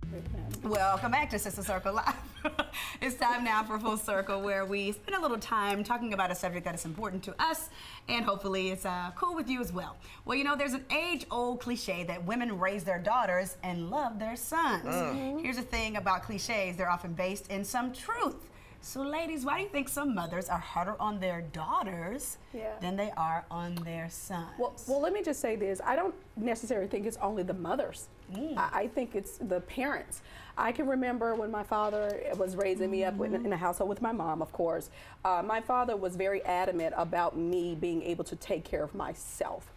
Welcome back to Sister Circle Live. It's time now for Full Circle, where we spend a little time talking about a subject that is important to us, and hopefully it's cool with you as well. Well, you know, there's an age-old cliche that women raise their daughters and love their sons. Here's the thing about cliches, they're often based in some truth. So ladies, why do you think some mothers are harder on their daughters than they are on their sons? Well, let me just say this. I don't necessarily think it's only the mothers. I think it's the parents. I can remember when my father was raising me up in a household with my mom, of course. My father was very adamant about me being able to take care of myself.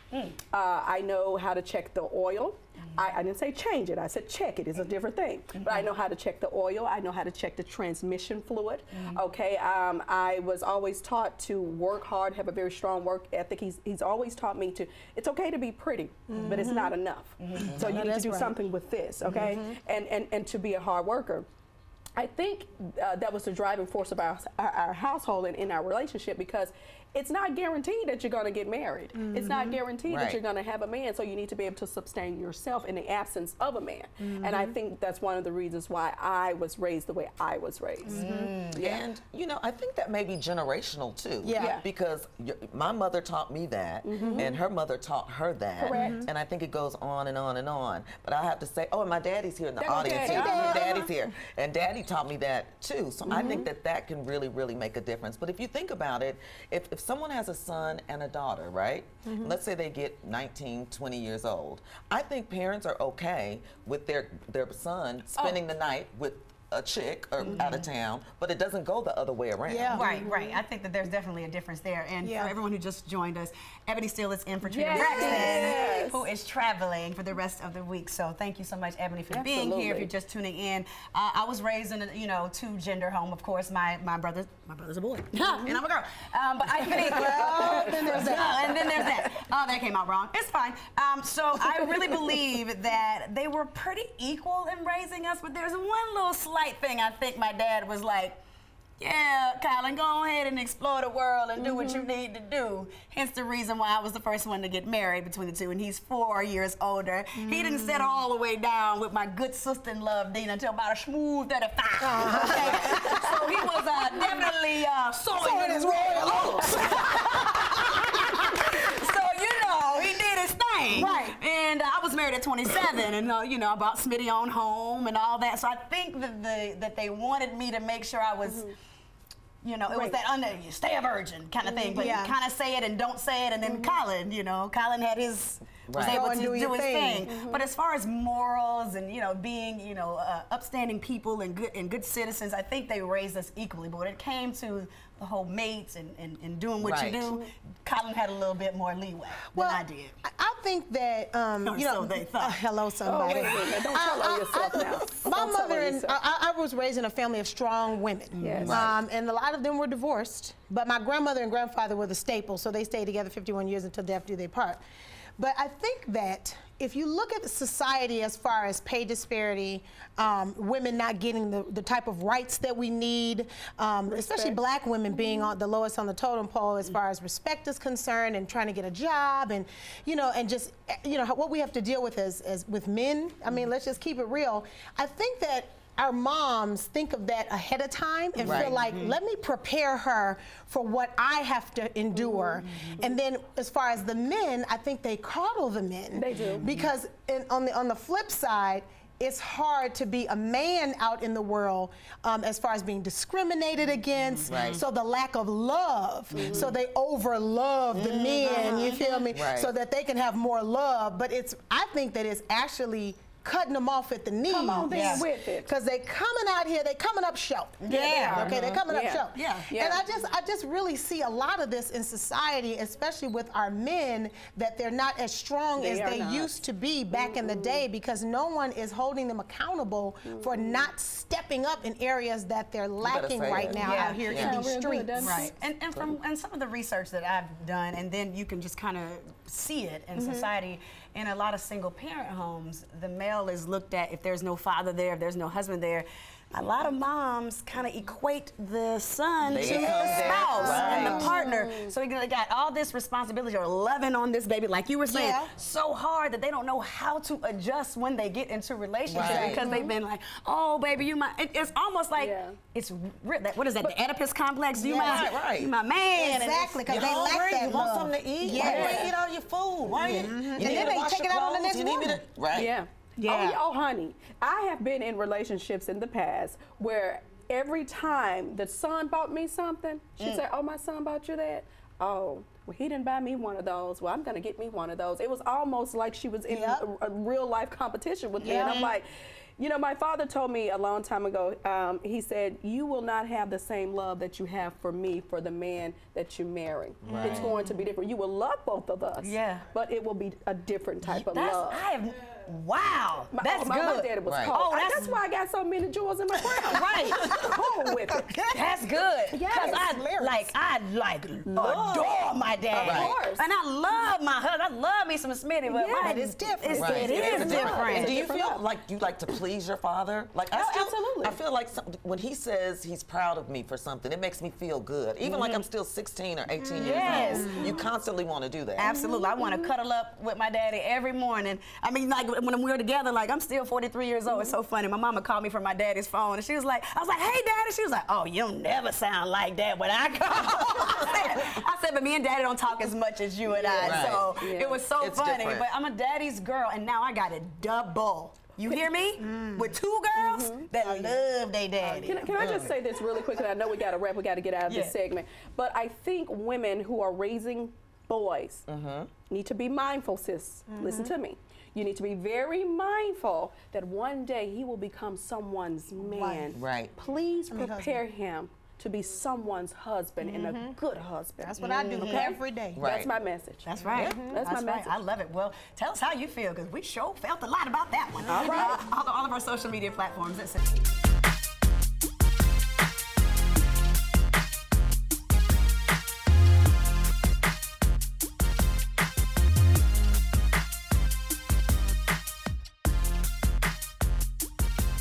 I know how to check the oil. I didn't say change it, I said check it. It's a different thing. But I know how to check the oil. I know how to check the transmission fluid. Okay, I was always taught to work hard, have a very strong work ethic. He's always taught me to, it's okay to be pretty, but it's not enough. So you need to do something with this, okay? And to be a hard worker. I think that was the driving force of our household and in our relationship, because it's not guaranteed that you're going to get married. It's not guaranteed that you're going to have a man, so you need to be able to sustain yourself in the absence of a man. And I think that's one of the reasons why I was raised the way I was raised. And, you know, I think that may be generational too. Because my mother taught me that, and her mother taught her that. And I think it goes on and on and on. But I have to say, oh, and my daddy's here in the audience. Daddy's here. And Daddy taught me that too. So I think that that can really, really make a difference. But if you think about it, if someone has a son and a daughter, right? Let's say they get 19, 20 years old. I think parents are okay with their son spending the night with a chick or out of town, but it doesn't go the other way around. Right. I think that there's definitely a difference there. And for everyone who just joined us, Ebony Steele is in for Trina Braxton, who is traveling for the rest of the week. So thank you so much, Ebony, for being here. If you're just tuning in, I was raised in a two-gender home. Of course, my brother's a boy, and I'm a girl. But I think then there's that. And then there's that. Oh, that came out wrong. It's fine. So I really believe that they were pretty equal in raising us, but there's one little slight thing. I think my dad was like, yeah, Colin, go ahead and explore the world and do what you need to do. Hence the reason why I was the first one to get married between the two, and he's 4 years older. He didn't settle all the way down with my good sister-in-law, Dina, until about a smooth 35. Okay? So he was definitely sowing his royal oats. So, you know, he did his thing. And I was married at 27, and you know, I bought Smitty on home and all that. So I think that they wanted me to make sure I was, you know, it was that you stay a virgin kind of thing, but you kind of say it and don't say it. And then Colin, you know, Colin had his, was able to do his thing. But as far as morals and, you know, being, you know, upstanding people and good citizens, I think they raised us equally. But when it came to the whole mates and doing what you do, Colin had a little bit more leeway than I did. I think that, you know, so they thought. Hello, somebody. Oh, wait, don't tell on yourself now. My mother and I was raised in a family of strong women. And a lot of them were divorced, but my grandmother and grandfather were the staple, so they stayed together 51 years until death do they part. But I think that if you look at society as far as pay disparity, women not getting the type of rights that we need, especially black women being on the lowest on the totem pole as far as respect is concerned, and trying to get a job, and you know, and just what we have to deal with as with men. I mean, let's just keep it real. I think that our moms think of that ahead of time and feel like, let me prepare her for what I have to endure. And then as far as the men, I think they coddle the men. They do. Because on the flip side, it's hard to be a man out in the world as far as being discriminated against. So the lack of love. So they over love the men, you feel me? So that they can have more love. But I think that it's actually cutting them off at the knees. Come on, with it. Because they coming out here, they coming up short. Okay, they're coming up short. And I just really see a lot of this in society, especially with our men, that they're not as strong as they used to be back in the day, because no one is holding them accountable for not stepping up in areas that they're lacking right now out here in these streets. And from some of the research that I've done, and then you can just kind of see it in society. In a lot of single parent homes, the male is looked at, if there's no father there, if there's no husband there, a lot of moms kind of equate the son to the Right. spouse and the partner. So they got all this responsibility or loving on this baby, like you were saying, so hard that they don't know how to adjust when they get into relationships because they've been like, oh, baby, you my. It's almost like it's what is that? The Oedipus complex. You my man. Exactly, because they lack that You want something to eat? Why you eat all your food? Why you need then they take it out on the next woman. Right. Oh, honey, I have been in relationships in the past where every time the son bought me something, she'd say, oh, my son bought you that? Oh, well, he didn't buy me one of those. Well, I'm going to get me one of those. It was almost like she was in a real life competition with me. And I'm like, you know, my father told me a long time ago, he said, you will not have the same love that you have for me for the man that you marry. It's going to be different. You will love both of us, but it will be a different type of love. Wow, that's my good. Daddy was cold. Oh, that's why I got so many jewels in my crown. Cold with it. That's good. Because I adore my dad. Of course. And I love my husband. I love me some Smitty, but mine is different. It is different. Do you feel like you like to please your father? Like absolutely. I feel like when he says he's proud of me for something, it makes me feel good. Even like I'm still 16 or 18 years old. You constantly want to do that. Absolutely. I want to cuddle up with my daddy every morning. I mean, like when we were together, like I'm still 43 years old. It's so funny. My mama called me from my daddy's phone, and she was like, I was like, hey, daddy. She was like, oh, you never sound like that when I call. I said, but me and daddy don't talk as much as you and I. So it was so funny. Different. But I'm a daddy's girl, and now I got it double. You hear me? With two girls that love their daddy. Can I just say this really quickly? I know we got to wrap. We got to get out of this segment. But I think women who are raising boys need to be mindful, sis. Listen to me. You need to be very mindful that one day he will become someone's man. Right. Please prepare him to be someone's husband and a good husband. That's what I do every day. That's my message. That's right. That's my message. I love it. Well, tell us how you feel, because we sure felt a lot about that one. All right. All of our social media platforms.